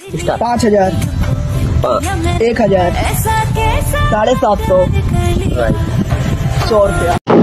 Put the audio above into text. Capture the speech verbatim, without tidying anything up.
पाँच हजार, एक हजार, साढ़े सात सौ, सौ रुपया।